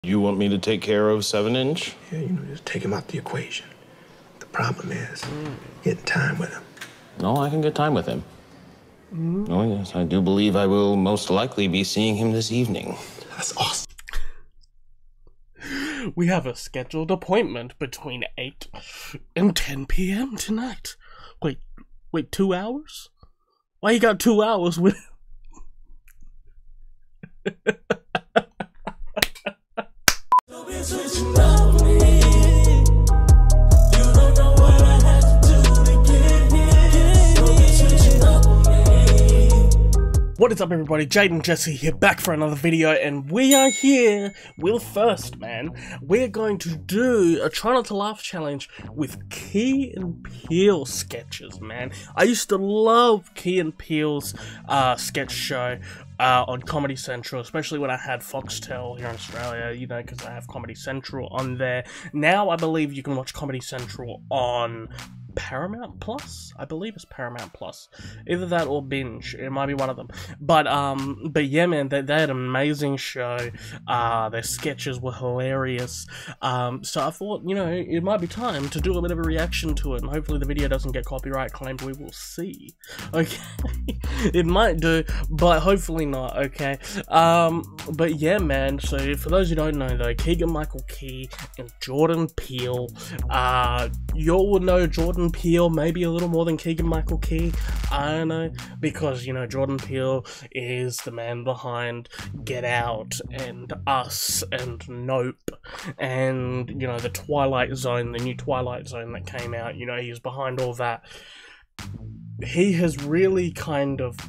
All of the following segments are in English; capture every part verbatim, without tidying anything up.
You want me to take care of seven inch? Yeah, you know, just take him out the equation. The problem is getting time with him. No, I can get time with him. Mm. Oh, yes, I do believe I will most likely be seeing him this evening. That's awesome. We have a scheduled appointment between eight and ten p m tonight. Wait, wait, two hours? Why you got two hours with him? What is up, everybody? Jaden Jesse here, back for another video, and we are here with first, man. We're going to do a try not to laugh challenge with Key and Peele sketches, man. I used to love Key and Peele's uh, sketch show uh, on Comedy Central, especially when I had Foxtel here in Australia, you know, because I have Comedy Central on there. Now I believe you can watch Comedy Central on Paramount Plus, I believe it's Paramount Plus, either that or Binge. It might be one of them. But um, but yeah, man, they, they had an amazing show. Uh, their sketches were hilarious. Um, so I thought, you know, it might be time to do a bit of a reaction to it, and hopefully the video doesn't get copyright claimed. We will see. Okay, it might do, but hopefully not. Okay. Um, but yeah, man. So for those who don't know, though, Keegan-Michael Key and Jordan Peele. Uh, you all would know Jordan Peele maybe a little more than Keegan-Michael Key, I don't know, because, you know, Jordan Peele is the man behind Get Out and Us and Nope and, you know, the Twilight Zone, the new Twilight Zone that came out. You know, he's behind all that. He has really kind of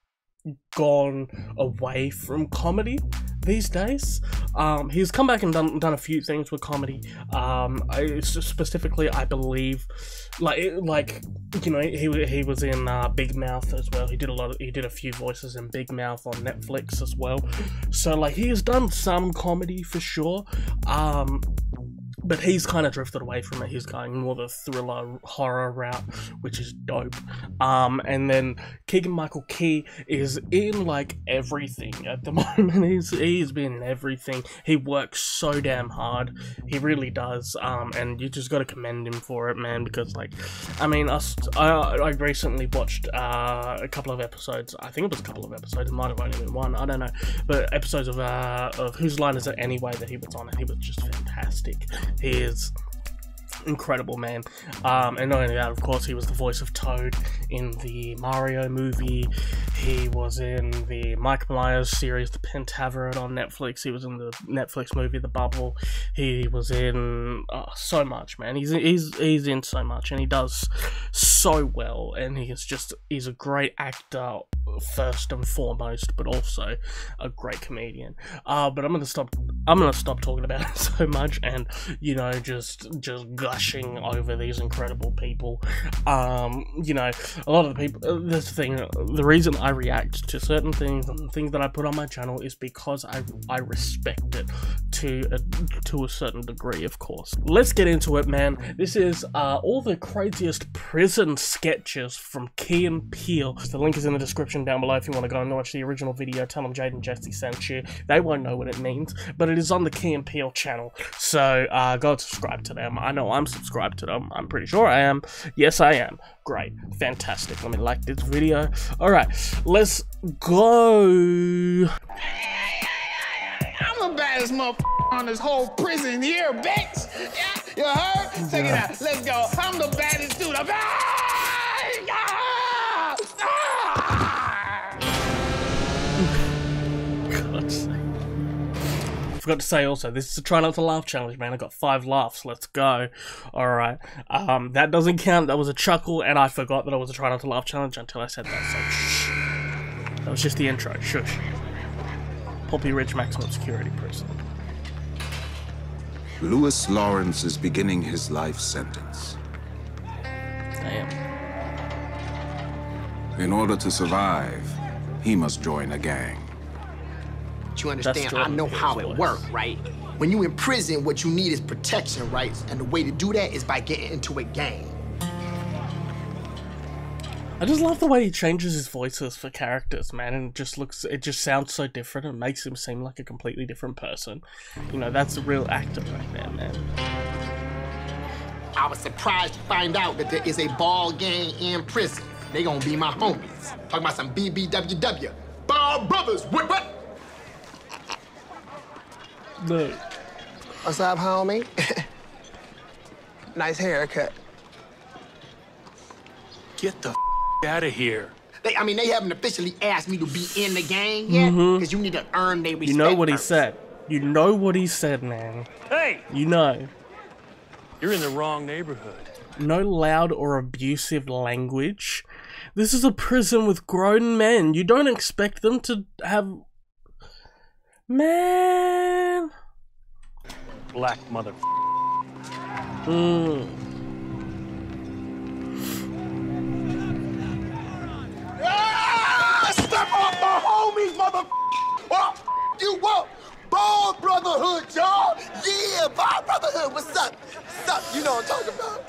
gone away from comedy these days. Um, he's come back and done done a few things with comedy. Um, I, specifically, I believe, like like you know, he he was in uh, Big Mouth as well. He did a lot of he did a few voices in Big Mouth on Netflix as well. So like he has done some comedy for sure. Um, But he's kind of drifted away from it. He's going more the thriller horror route, which is dope. Um, and then Keegan-Michael Key is in like everything at the moment. He's he's been in everything. He works so damn hard. He really does. Um, and you just got to commend him for it, man. Because like, I mean, us. I I recently watched uh, a couple of episodes. I think it was a couple of episodes. It might have only been one. I don't know. But episodes of uh of Whose Line Is It Anyway that he was on, and he was just fantastic. He is incredible, man. Um, and not only that, of course, he was the voice of Toad in the Mario movie. He was in the Mike Myers series, The Pentaveret on Netflix. He was in the Netflix movie, The Bubble. He was in oh, so much, man. He's he's he's in so much, and he does so well. And he is just he's a great actor first and foremost, but also a great comedian. Uh, but I'm gonna stop. I'm gonna stop talking about it so much, and you know, just just gushing over these incredible people. Um, you know, a lot of the people. Uh, this thing. The reason I react to certain things and things that I put on my channel is because I I respect it to a, to a certain degree, of course. Let's get into it, man. This is uh, all the craziest prison sketches from Key and Peele. The link is in the description down below if you want to go and watch the original video. Tell them Jaden Jesse sent you. They won't know what it means, but it is on the Key and Peele channel, so uh, go and subscribe to them. I know I'm subscribed to them. I'm pretty sure I am. Yes, I am. Great. Fantastic. Let me like this video. Alright, let's go. I'm the baddest motherfucker on this whole prison here, bitch. Yeah, you heard? Check it out. Let's go. I'm the baddest dude. I'm God's sake. Forgot to say also, this is a try not to laugh challenge, man. I got five laughs. Let's go. Alright. Um, that doesn't count. That was a chuckle, and I forgot that it was a try not to laugh challenge until I said that, so shh. That was just the intro. Shush. Poppy Ridge Maximum Security Prison. Lewis Lawrence is beginning his life sentence. Damn. In order to survive, he must join a gang. You understand? I know how it works, right? When you in prison, what you need is protection, right? And the way to do that is by getting into a gang. I just love the way he changes his voices for characters, man, and it just looks, it just sounds so different and makes him seem like a completely different person. You know, that's a real actor right there, man. I was surprised to find out that there is a ball gang in prison. They gonna be my homies. Talking about some B B W W. Ball Brothers, what, what? No. What's up, homie? Nice haircut. Get the f out of here. They, I mean, they haven't officially asked me to be in the gang yet, because Mm-hmm. you need to earn their respect. You know what he first. said. You know what he said, man. Hey, You know. you're in the wrong neighborhood. No loud or abusive language. This is a prison with grown men. You don't expect them to have... Man... Black mother. Mm. Ah, step off my homies, mother. Oh, you what? Ball Brotherhood, y'all. Yeah, Ball Brotherhood. What's up? What's up? You know what I'm talking about.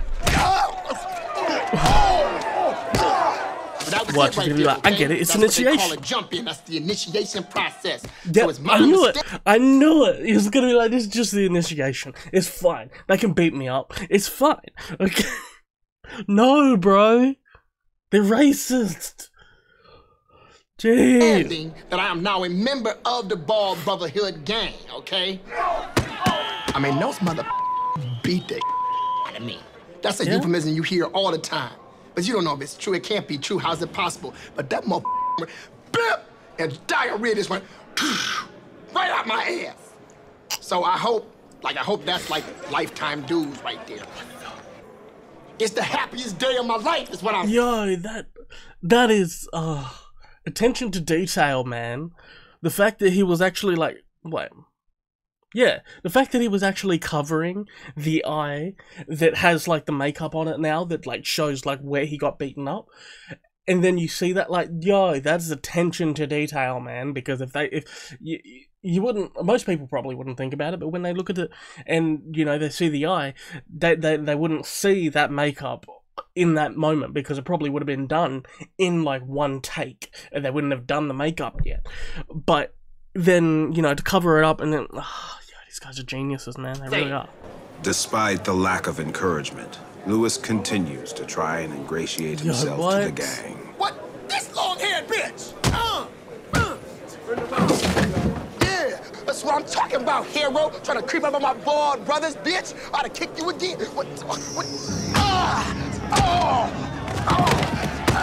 Watch, it's gonna be like, I get it, it's That's initiation. What they call a jump in. That's the initiation process. Yeah, So it's my I knew it. mistake. I knew it. It was gonna be like, this is just the initiation. It's fine. They can beat me up. It's fine. Okay. No, bro. They're racist. Jeez. Understanding that I am now a member of the Ball Brotherhood gang, okay? I mean, those mother beat the out of me. That's a Yeah. euphemism you hear all the time. But you don't know if it's true. It can't be true. How's it possible? But that mother bip, and diarrhea just went right out my ass. So I hope, like, I hope that's like lifetime dues right there. It's the happiest day of my life, is what I'm Yo, that that is uh attention to detail, man. The fact that he was actually like what? Yeah, the fact that he was actually covering the eye that has like the makeup on it now that like shows like where he got beaten up. And then you see that, like, yo, that's attention to detail, man. Because if they, if you, you wouldn't, most people probably wouldn't think about it, but when they look at it and, you know, they see the eye, they, they, they wouldn't see that makeup in that moment because it probably would have been done in, like, one take. And they wouldn't have done the makeup yet. But then, you know, to cover it up and then, oh, yo, these guys are geniuses, man. They really are. Despite the lack of encouragement, Lewis continues to try and ingratiate Yo, himself what? to the gang. What? This long-haired bitch! Uh, uh. Yeah, that's what I'm talking about, hero. Trying to creep up on my bald brothers, bitch. I'd have kicked you again. What? What? Ah! Oh! Oh!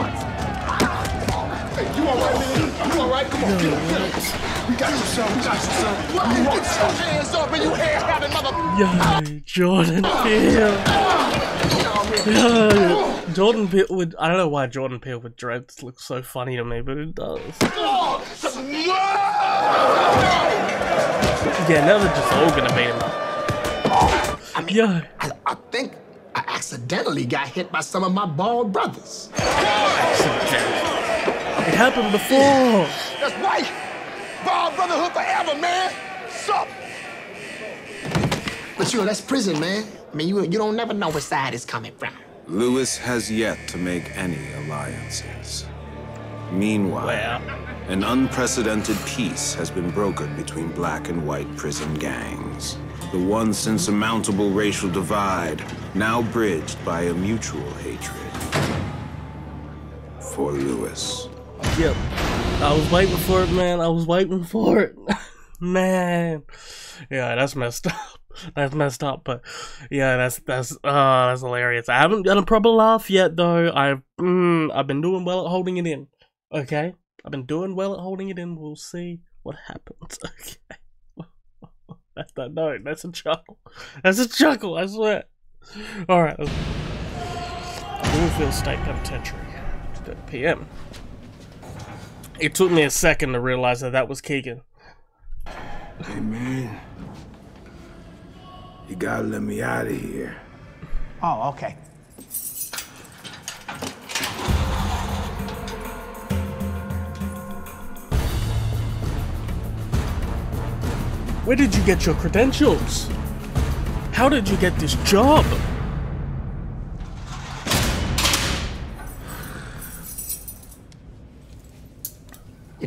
Oh! Hey, you all right, man? You all right? Come on, get up, get up. We got you, son. We got you, son. You get your hands up and you hair-having mother... Yo, Jordan Peele. Yo, Jordan Peele would, I don't know why Jordan Peele with dreads looks so funny to me, but it does. Yeah, now they're just all gonna beat him up. I mean, Yo. I, I think I accidentally got hit by some of my bald brothers. It happened before. That's right. Bald Brotherhood forever, man. Sup? But you know, that's prison, man. I mean, you, you don't never know which side it's coming from. Lewis has yet to make any alliances. Meanwhile, Wow. an unprecedented peace has been broken between black and white prison gangs. The once insurmountable racial divide, now bridged by a mutual hatred for Lewis. Yep. I was waiting for it, man. I was waiting for it. Man. Yeah, that's messed up. That's messed up, but yeah, that's that's uh that's hilarious. I haven't done a proper laugh yet though. I've mm, I've been doing well at holding it in. Okay? I've been doing well at holding it in. We'll see what happens. Okay. That's that no, that's a chuckle. That's a chuckle, I swear. Alright. Bloomfield State Penitentiary. two P M It took me a second to realize that that was Keegan. Hey, man. You gotta let me out of here. Oh, okay. Where did you get your credentials? How did you get this job?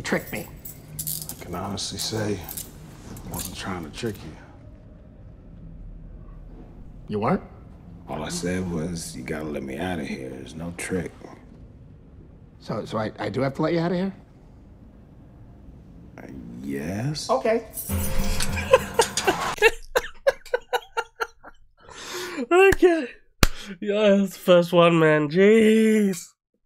tricked me. I can honestly say I wasn't trying to trick you. You weren't? All I said was, you gotta let me out of here. There's no trick. So, so I, I do have to let you out of here? Uh, yes? Okay. Okay. Yeah, that's the first one, man. Jeez.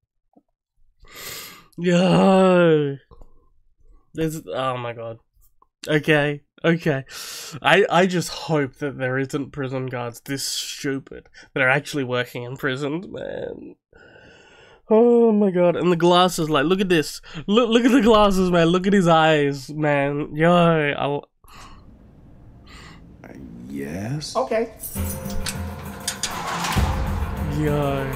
Yo. There's, oh my god. Okay, okay. I I just hope that there isn't prison guards this stupid that are actually working in prisons, man. Oh my god, and the glasses, like, look at this. Look look at the glasses, man. Look at his eyes, man. Yo, I'll... Uh, yes? Okay. Yo.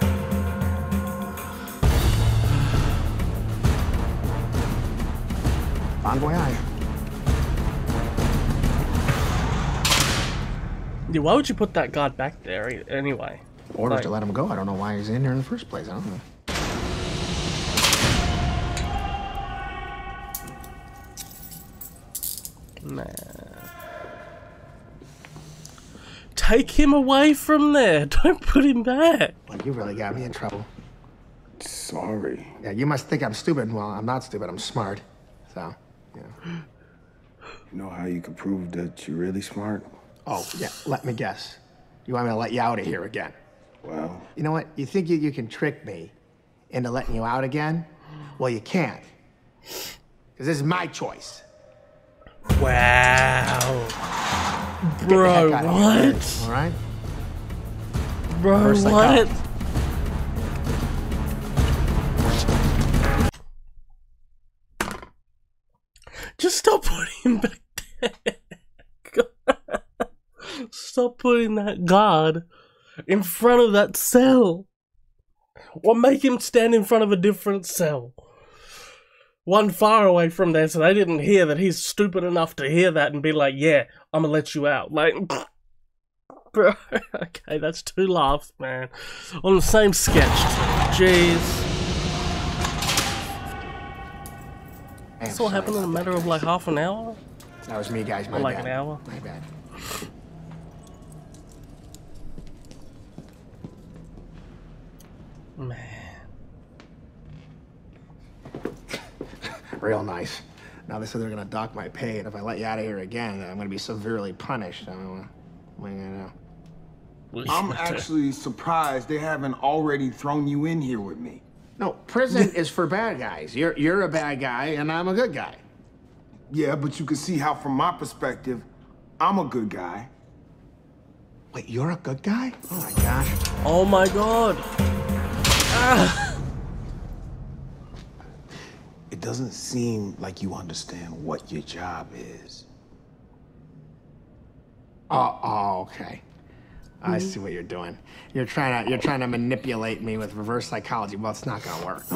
Bon voyage. Yeah, why would you put that guard back there e- anyway? Orders Like- to let him go. I don't know why he's in here in the first place. I don't know. Man. Take him away from there. Don't put him back. Well, you really got me in trouble. Sorry. Yeah, you must think I'm stupid. Well, I'm not stupid. I'm smart. So, yeah. You know how you can prove that you're really smart? Oh, yeah. Let me guess. You want me to let you out of here again? Well, You know what? You think you, you can trick me into letting you out again? Well, you can't. Because this is my choice. Wow. Get the Bro, heck out of here, what? all right? Bro, Reverse what? psychology. Just stop putting him back there. Stop putting that guard in front of that cell. Or make him stand in front of a different cell. One far away from there so they didn't hear that he's stupid enough to hear that and be like, yeah, I'm gonna let you out. Like, bro, okay, that's two laughs, man. On the same sketch. Jeez. Hey, I'm This all sorry happened in a about matter that, of like guys. half an hour? That was me, guys. My Or like bad. an hour? My bad. Man. Real nice. Now they said they're gonna dock my pay, and if I let you out of here again, I'm gonna be severely punished. I don't know. What am I gonna do? I'm actually surprised they haven't already thrown you in here with me. No, prison is for bad guys. You're you're a bad guy, and I'm a good guy. Yeah, but you can see how, from my perspective, I'm a good guy. Wait, you're a good guy? Oh my gosh. Oh my god. Ah. it doesn't seem like you understand what your job is. Oh, oh okay. I see what you're doing. You're trying to you're trying to manipulate me with reverse psychology. Well, it's not gonna work.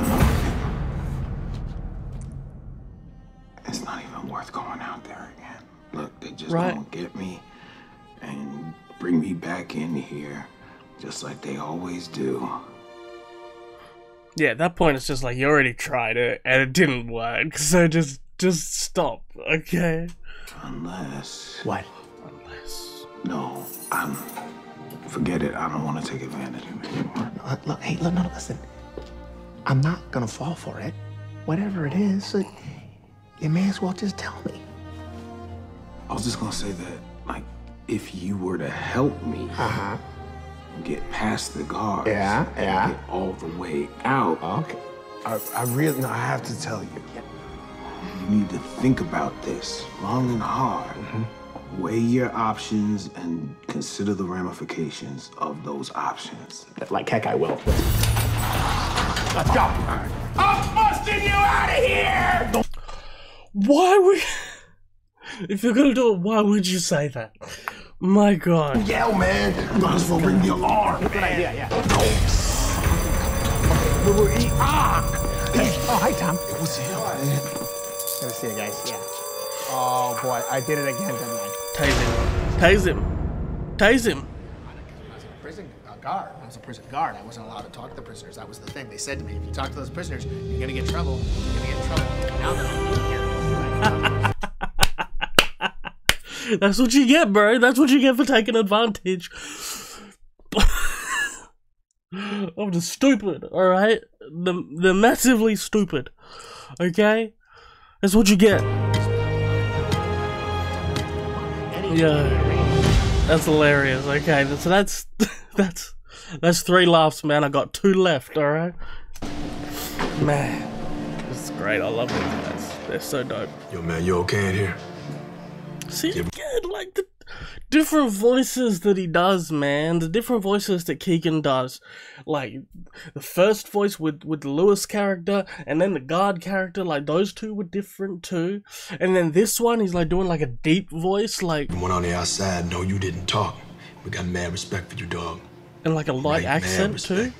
It's not even worth going out there again. Look, they just Right. gonna get me and bring me back in here, just like they always do. Yeah, at that point it's just like you already tried it and it didn't work, so just just stop, okay? Unless... What? Unless... No, I'm... Forget it. I don't want to take advantage of it anymore. Look, look, hey, look, no, no, listen. I'm not gonna fall for it. Whatever it is, uh, you may as well just tell me. I was just gonna say that, like, if you were to help me Uh-huh. get past the guards Yeah, and yeah. get all the way out, Okay. I, I really, no, I have to tell you, you need to think about this long and hard. Mm-hmm. Weigh your options and consider the ramifications of those options. Like heck, I will. Let's go. I'm busting you out of here! Why would... If you're gonna do it, why would you say that? My god. Yell, man. You might as well ring the alarm. Good idea, yeah. Oh, hi, Tom. It was him, man. Good to see you guys, yeah. Oh, boy, I did it again, didn't I? Tase him. Tase him. Tase him. Prison, uh, guard. I was a prison guard. I wasn't allowed to talk to the prisoners. That was the thing. They said to me, if you talk to those prisoners, you're gonna get in trouble. You're gonna get in trouble. Now that I'm here. That's what you get, bro. That's what you get for taking advantage. Of the stupid, alright? The, the massively stupid. Okay? That's what you get. Yeah. That's hilarious. Okay, so that's that's that's three laughs, man. I got two left, alright? Man. This is great. I love these guys. They're so dope. Yo, man, you okay in here? See, again, like the different voices that he does, man. The different voices that Keegan does. Like, the first voice with, with the Lewis character, and then the guard character, like, those two were different too. And then this one, he's like doing like a deep voice, like... One on the outside, no, you didn't talk. We got mad respect for you, dog. And like a light Right, accent mad too. respect.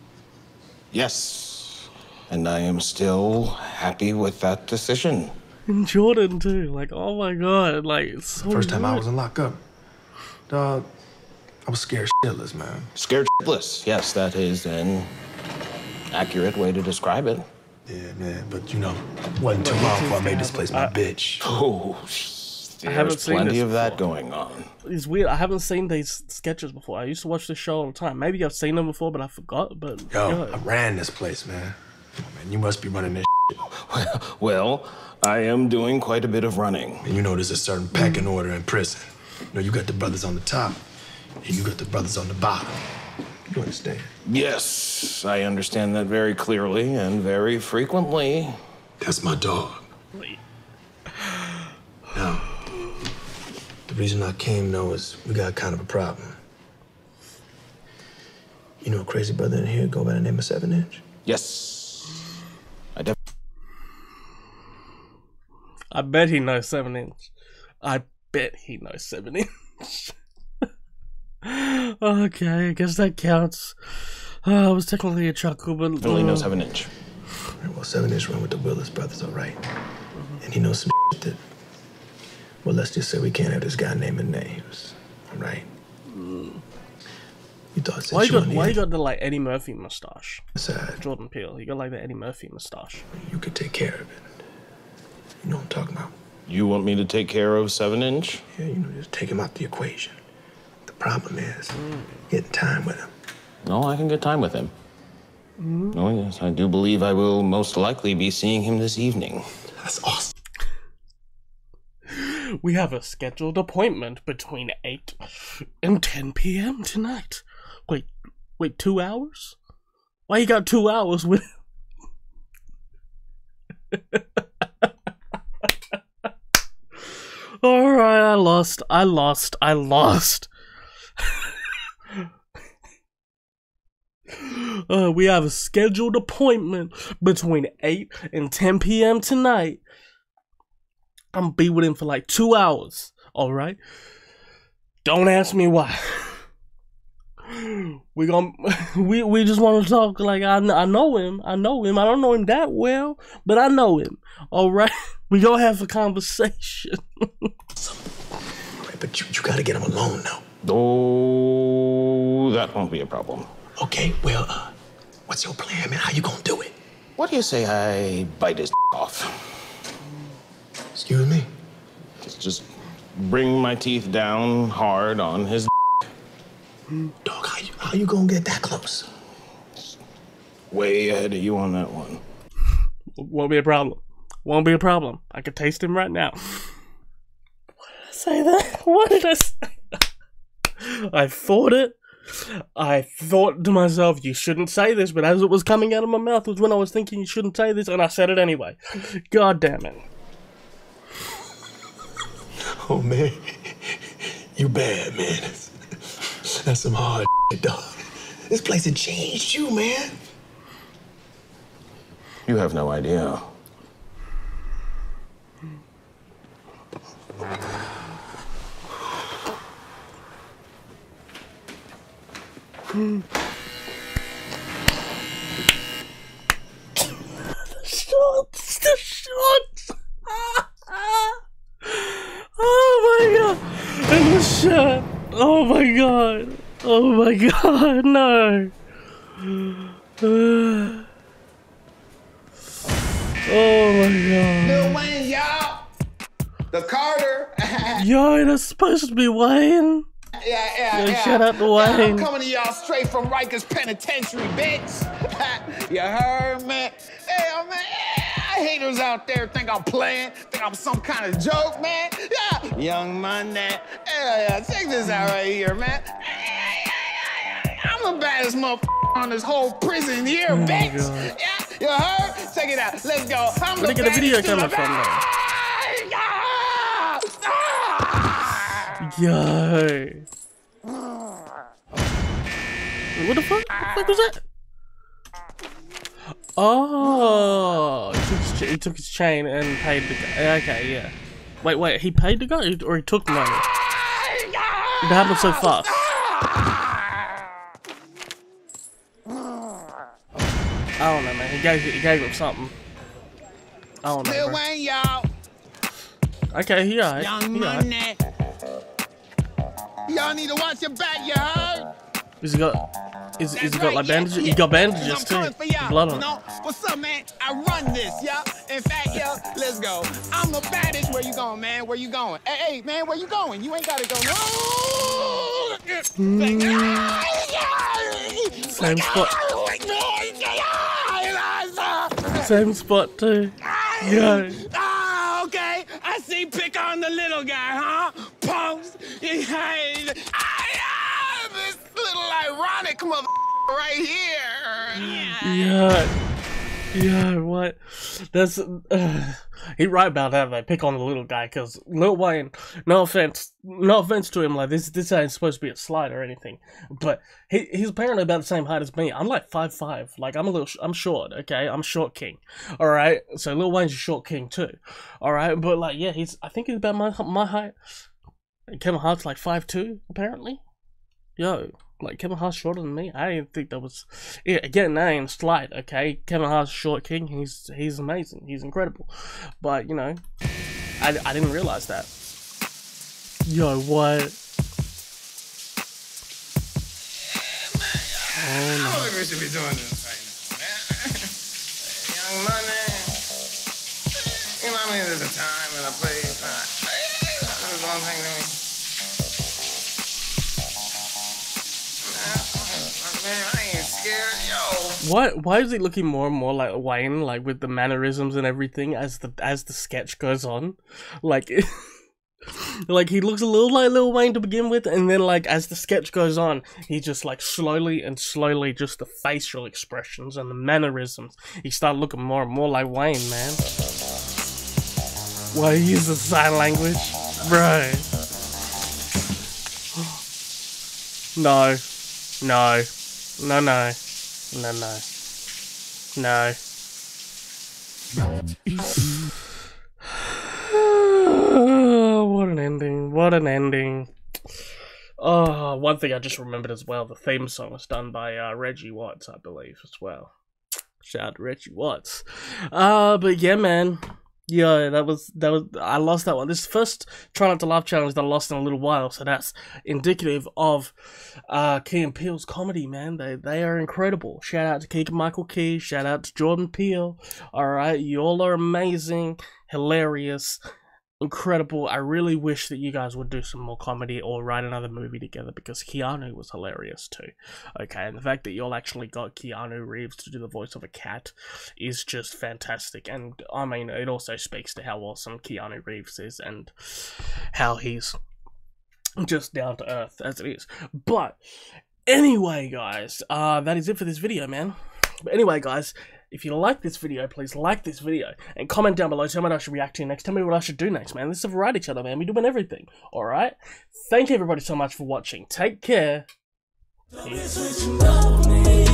Yes, and I am still happy with that decision. And Jordan too, like, oh my god, like, it's so First time good. I was in lockup, dog, I was scared shitless, man. Scared shitless. Yes, that is an accurate way to describe it. Yeah, man, but you know, wasn't too long before I made this place my bitch. Oh, I haven't there's seen plenty this of that before. going on. It's weird. I haven't seen these sketches before. I used to watch this show all the time. Maybe I've seen them before, but I forgot. But Yo, yeah. I ran this place, man. Man, you must be running this shit. Well, I am doing quite a bit of running. And you know there's a certain pecking order in prison. You know, you got the brothers on the top, and you got the brothers on the bottom. You understand? Yes, I understand that very clearly and very frequently. That's my dog. Now, the reason I came, though, is we got kind of a problem. You know a crazy brother in here go by the name of Seven Inch? Yes, I def- I bet he knows seven inch. I bet he knows seven inch. Okay, I guess that counts. Uh, it was technically a chuckle, but Definitely uh, know seven inch. Well, Seven Inch run with the Willis brothers, all right? And he knows some shit that, well, let's just say we can't have this guy naming names, all right? You thought since Why you you got on why the you got the like Eddie Murphy mustache? inside, Jordan Peele. You got like the Eddie Murphy mustache. you could take care of it. You know what I'm talking about? You want me to take care of seven inch? Yeah, you know, just take him out the equation. The problem is getting time with him. No, I can get time with him. Oh, yes, I do believe I will most likely be seeing him this evening. That's awesome. We have a scheduled appointment between eight and ten p m tonight. Wait, wait, two hours? Why you got two hours with Alright, I lost, I lost, I lost. Uh, we have a scheduled appointment between eight and ten p m tonight. I'm gonna be with him for like two hours, alright? Don't ask me why. We gon' we we just want to talk. Like, I, I know him, I know him. I don't know him that well, but I know him, alright? We gonna have a conversation. Right, but you, you gotta get him alone now. Oh, that won't be a problem. Okay, well, uh, what's your plan, man? How you gonna do it? What do you say I bite his off? Excuse me? Just, just bring my teeth down hard on his Dog, how you, how you gonna get that close? way ahead of you on that one. Won't be a problem. Won't be a problem. I can taste him right now. Why did I say that? What did I say? I thought it. I thought to myself, you shouldn't say this, but as it was coming out of my mouth was when I was thinking you shouldn't say this, and I said it anyway. God damn it. Oh, man. You bad, man. That's, that's some hard shit, dog. This place had changed you, man. You have no idea. The shots! The shots! Oh my god! And the shot! Oh my god! Oh my god, no. Oh my god. Lil Wayne, y'all. The Carter. Yo, that's supposed to be Wayne. Yeah, yeah, Yo, yeah. shout out to Yeah, Wayne. I'm coming to y'all straight from Rikers Penitentiary, bitch. You heard me? Hey, man, haters out there think I'm playing, think I'm some kind of joke, man. Yeah, Young Money. Yeah, yeah, check this out right here, man. I'm the baddest motherfucker on this whole prison here, Oh bitch. God. Yeah, you heard? Check it out. Let's go. I'm Where'd the they get a video baddest to camera the from, though? back. Ah! Yo. What the fuck? What the fuck was that? Oh, he took, his, he took his chain and paid the guy. Okay, yeah. Wait, wait, he paid the guy or he took money? It happened so fast. I don't know, man. He gave he gave him something. I don't know. Lil Bro. Wayne, y'all. Okay, he alright. Young He alright. Money. Y'all need to watch your back, you heard? Is he got? Is, is he That's got right, like yeah, bandages? yeah. He got 'Cause bandages I'm too. coming for y'all, Blood you on. know? What's up, man? I run this, yo. In fact, yo, let's go. I'm the baddest. Where you going, man? Where you going? Hey, hey, man, where you going? You ain't gotta go. No. Same spot. Same spot too. Yeah. Ah, okay. I see. Pick on the little guy, huh? Punks. Yeah. Ah, this little ironic mother right here. Yeah. Yeah. Yeah, what? That's uh, he right about that. They pick on the little guy because Lil Wayne. No offense, no offense to him. Like this, this ain't supposed to be a slight or anything. But he he's apparently about the same height as me. I'm like five five. Like I'm a little. I'm short. Okay, I'm short king. All right. So Lil Wayne's a short king too. All right. But like yeah, he's. I think he's about my my height. Kevin Hart's like five two apparently. Yo. Like, Kevin Hart's shorter than me? I didn't think that was... Yeah, again, that ain't slight, okay? Kevin Hart's short king, he's he's amazing, he's incredible. But, you know, I, I didn't realize that. Yo, what? I don't think we should be doing this right now, man. Young Money. You know, I mean, there's a time and a place. Uh, there's one thing to me. Man, I ain't scared, yo. Why why is he looking more and more like Wayne, like with the mannerisms and everything as the as the sketch goes on? Like like he looks a little like Lil Wayne to begin with, and then like as the sketch goes on, he just like slowly and slowly just the facial expressions and the mannerisms, he started looking more and more like Wayne, man. Why he uses sign language? Bro. No. No. No, no. No, no. No. What an ending. What an ending. Oh, one thing I just remembered as well, the theme song was done by uh, Reggie Watts, I believe, as well. Shout out to Reggie Watts. Uh, but yeah, man. Yeah, that was, that was, I lost that one. This is the first Try Not to Laugh challenge that I lost in a little while, so that's indicative of uh, Key and Peele's comedy, man. They they are incredible. Shout out to Keegan-Michael Key, shout out to Jordan Peele. Alright, you all are amazing, hilarious, incredible. I really wish that you guys would do some more comedy or write another movie together because Keanu was hilarious too. Okay, and the fact that you all actually got Keanu Reeves to do the voice of a cat is just fantastic. And I mean, it also speaks to how awesome Keanu Reeves is and how he's just down to earth as it is. But anyway, guys, uh, that is it for this video, man. But anyway, guys, if you like this video, please like this video and comment down below. Tell me what I should react to next. Tell me what I should do next, man. This is a variety channel, man. We're doing everything. Alright? Thank you, everybody, so much for watching. Take care. Peace.